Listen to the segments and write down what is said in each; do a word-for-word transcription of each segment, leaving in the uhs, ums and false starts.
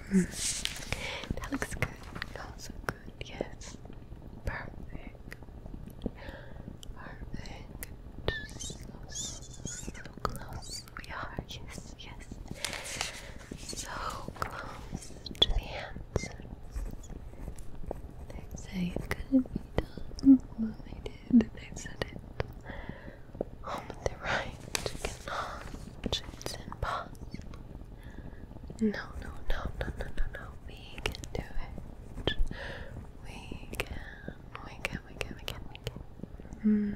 Mm. That looks good. Oh, so good. Yes. Perfect. Perfect. So, so close we are. Yes, yes. So close to the answer. They say it couldn't be done. Well, they did. They said it. Oh, but they're right. You cannot. It's impossible. No, no, no, no, no, no, no. We can do it. We can. We can, we can, we can, we can.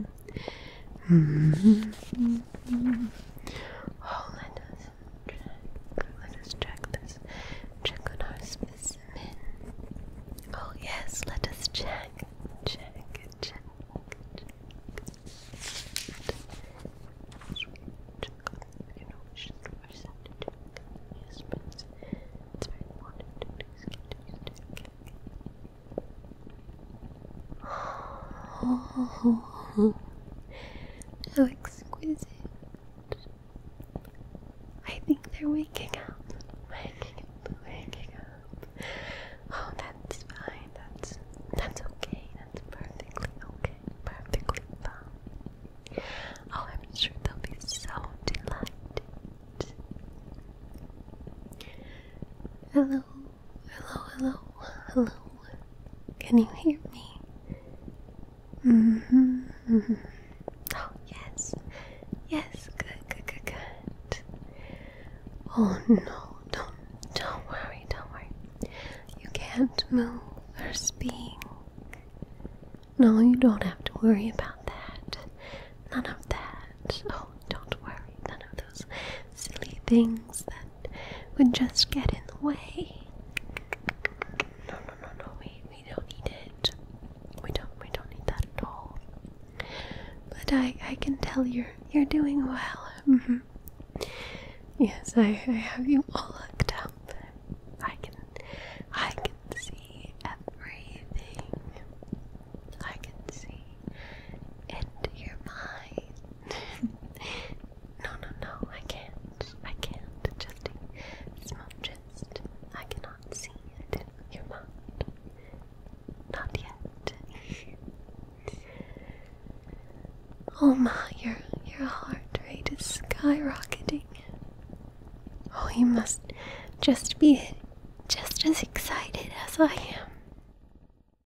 Mm-hmm. Mm-hmm. Oh, let us check. Let us check this. Check on our specimen. Oh, yes, let us check. Check, check, check. Check on, you know, we should force that to check. Yes, but it's, it's very important to do skin Oh, how exquisite. I think they're waking up. Waking up, waking up. Oh, that's fine. That's that's okay. That's perfectly okay. Perfectly fine. Oh, I'm sure they'll be so delighted. Hello, hello, hello, hello. Can you hear me? Mm-hmm, mm-hmm. Oh, yes. Yes, good, good, good, good. Oh, no, don't, don't worry, don't worry. You can't move or speak. No, you don't have to worry about that. None of that. Oh, don't worry. None of those silly things that would just get in the way. No, no, no, no. We, we don't need it. We don't, we don't need that at all. But I, I can tell you're, you're doing well. Mm-hmm. Yes, I, I have you all looked up. I can, I can see everything. I can see into your mind. no, no, no, I can't. I can't. Just a small gist. I cannot see it in your mind. Not yet. Oh my, your, your heart rate is skyrocketing. Oh, you must just be just as excited as I am.